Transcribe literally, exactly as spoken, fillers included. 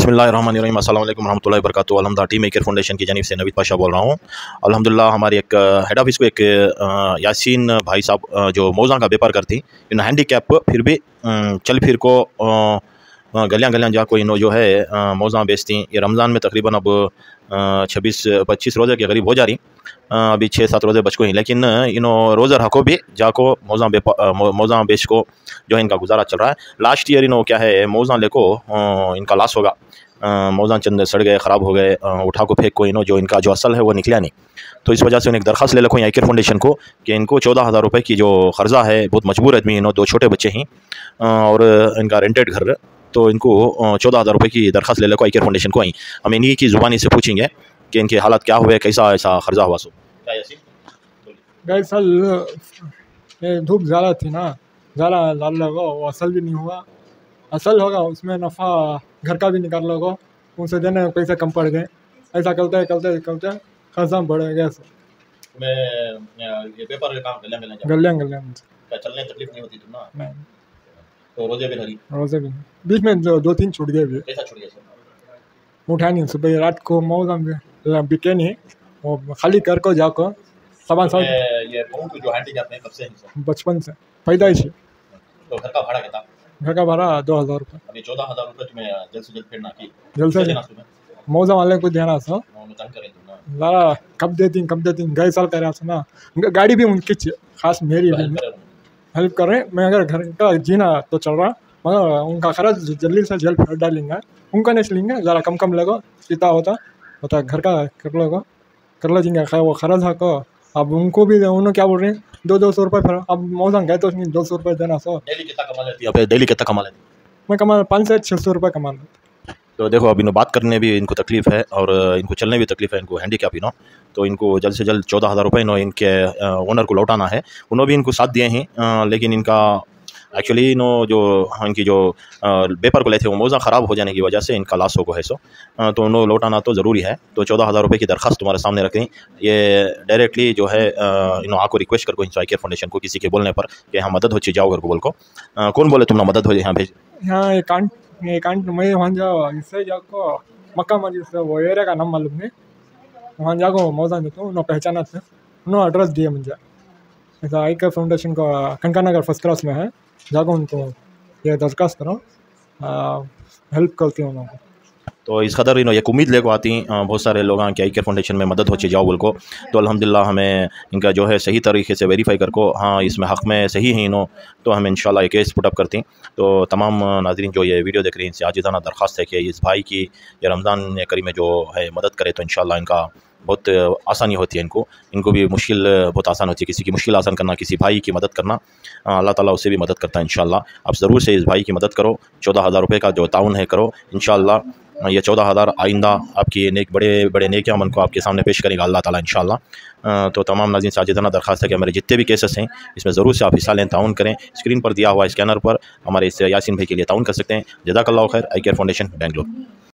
बिस्मिल्लाहिर्रहमानिर्रहीम अस्सलाम वालेकुम रहमतुल्लाहि व बरकातुहू। अल्हम्दुलिल्लाह टीम मेकर फाउंडेशन की जानिब से नवीद पाशा बोल रहा हूँ। अल्हम्दुलिल्लाह हमारे एक हेड ऑफिस को एक अ, यासीन भाई साहब अ, जो मौज़ा का व्यापार करती इन हैंडीकैप फिर भी अ, चल फिर को गलियाँ गलियाँ जाको इनो जो है अ, मौज़ा बेचती। ये रमज़ान में तकरीबन अब छब्बीस पच्चीस रोज़े के करीब हो जा रही। अ, अभी छः सात रोज़े बच को ही, लेकिन इनो रोज़ा रखो भी जाको मौज़ा बेपा मौज़ा बेच को जो है इनका गुजारा चल रहा है। लास्ट ईयर इनो क्या है मौज़ा लेको अ, इनका लॉस होगा। मौज़ा चंद सड़ गए, ख़राब हो गए, अ, उठा को फेंक को इनो जो इनका जो असल है वो निकला नहीं। तो इस वजह से उन्हें एक दरख्वास्त ले रखो आईकेयर फाउंडेशन को कि इनको चौदह हज़ार रुपये की जो कर्जा है, बहुत मजबूर आदमी इनो, दो छोटे बच्चे हैं और इनका रेंटेड घर, तो इनको चौदह हज़ार रुपये की दरख्वास्त ले रखो आईकेयर फाउंडेशन को आई। हम इन्हीं की ज़ुबानी से पूछेंगे कि इनके हालात क्या हुए, कैसा ऐसा कर्जा हुआ। सो गए साल ये धूप ज़्यादा थी ना, ज़्यादा लाल लगा, वो असल भी नहीं हुआ। असल होगा उसमें नफ़ा घर का भी निकाल लोगो, उनसे देने में पैसे कम पड़ गए। ऐसा करते करते करते खर्चा बढ़ गया। मैं ये पेपर का काम गलियां गलियां गलियां गलियां क्या चलने तकलीफ नहीं होती तुम ना? नहीं, तो रोजे भी लगी, रोजे भी बीच में जो दो तीन छूट गए भी। कैसा छूट गया? उठा नहीं, सुबह रात को मौज़ा में बिके नहीं, वो खाली कर को जाको सामान सब। ये बहुत जो हैंडीकैप में कब से है? बचपन से पैदाइश। तो घर का भाड़ा कितना? घर का भाड़ा दो हज़ार रुपये। अभी चौदह हज़ार रुपये तुम्हें जल्द से जल्द फेरना की जल्द से देना तुम्हें मौज़ा वाले को देना सो तंग करें तुम ना। ज़रा कब देती कब देती गए साल कर रहा था ना। गाड़ी भी उनकी खास मेरी भी हेल्प कर रहे। मैं अगर घर का जीना तो चल रहा, मगर उनका खर्च जल्दी से जल्द कर डालेंगे। उनका नहीं लेंगे, ज़रा कम कम लगो, सीता होता होता घर का कर लो कर लो जिंगा खा वो खर्च है को। अब उनको भी उन्होंने क्या बोल रहे हैं, दो दो सौ रुपये फिर अब मौज़ा गए तो दो सौ रुपये देना। सो डेली कितना कमा लेती है? डेली कितना कमा लेती? मैं कमा पाँच से छः सौ रुपये कमा लेता। तो देखो अभी इनको बात करने भी इनको तकलीफ़ है और इनको चलने भी तकलीफ़ है, इनको हैंडीकैप इनो। तो इनको जल्द से जल्द चौदह हज़ार रुपये इनो इनके ओनर को लौटाना है। उन्होंने भी इनको साथ दिए हैं, लेकिन इनका एक्चुअली इनो जो इनकी जो पेपर को लेते हैं वो मौज़ा ख़राब हो जाने की वजह से इनका लॉस हो गया है। सो तो उन्होंने लौटाना तो ज़रूरी है। तो चौदह हज़ार रुपये की दरख्वास्त तुम्हारे सामने रख दी। ये डायरेक्टली जो है इनो आपको रिक्वेस्ट कर को आईकेयर फाउंडेशन को किसी के बोलने पर कि हाँ मदद हो जाओ घर को बोल को। कौन बोले तुमने मदद हो जाए यहाँ भेज? हाँ एक आंट एक आंट मैं वहाँ जाओ इससे जाको मक्का मस्जिद से वो एरिया का नाम मालूम नहीं, वहाँ जाको मौज़ा देता हूँ। उन्होंने पहचाना थे, उन्होंने एड्रेस दिए मुझे। ऐसा आईकेयर फाउंडेशन का खनका नगर फर्स्ट क्लास में है, जाको उनको ये दरख्वास्त करो, हेल्प करती हूँ उनको। तो इस कदर इनो एक उम्मीद लेको आती बहुत सारे लोग कि आईकेयर फाउंडेशन में मदद हो जाओ बोल को। तो अल्हम्दुलिल्लाह हमें इनका जो है सही तरीके से वेरीफाई कर को हाँ इसमें हक़ में सही है इनो, तो हमें इंशाल्लाह ये केस पुटअप करती। तो तमाम नाज़रीन जो ये वीडियो देख रही हैं इनसे आजिज़ाना दरख्वास्त है कि इस भाई की ये रमज़ान करीम में जो है मदद करे, तो इंशाल्लाह इनका बहुत आसानी होती है। इनको इनको भी मुश्किल बहुत आसान होती है, किसी की मुश्किल आसान करना, किसी भाई की मदद करना, अल्लाह ताला उससे भी मदद करता है इंशाल्लाह। आप ज़रूर से इस भाई की मदद करो, चौदह हज़ार रुपये का जो ताउन है करो इंशाल्लाह। ये चौदह हज़ार आइंदा आपकी नेक बड़े बड़े नेकियां मन को आपके सामने पेश करेगा अल्लाह ताला इंशाल्लाह। तो तमाम नाज़रीन से आजिज़ाना दरख्वास्त है कि हमारे जितने भी केसेस हैं इसमें ज़रूर से आप हिस्सा लें, ताउन करें। स्क्रीन पर दिया हुआ स्कैनर पर हमारे इस यासीन भाई के लिए ताउन कर सकते हैं। जज़ाकल्लाहु खैर। ICare foundation Bengaluru.